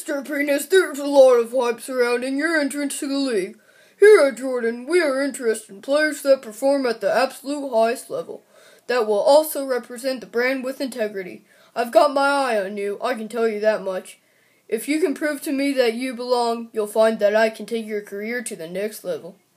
Mr. Penis, there's a lot of hype surrounding your entrance to the league. Here at Jordan, we are interested in players that perform at the absolute highest level, that will also represent the brand with integrity. I've got my eye on you, I can tell you that much. If you can prove to me that you belong, you'll find that I can take your career to the next level.